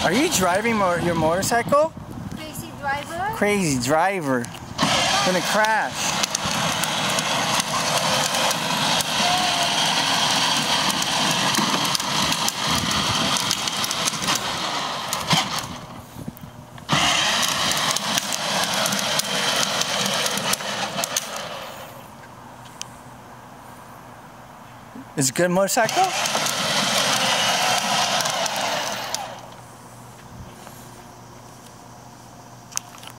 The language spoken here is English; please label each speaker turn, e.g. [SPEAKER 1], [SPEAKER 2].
[SPEAKER 1] Are you driving your motorcycle?
[SPEAKER 2] Crazy driver?
[SPEAKER 1] Crazy driver. Gonna crash. Is it a good motorcycle?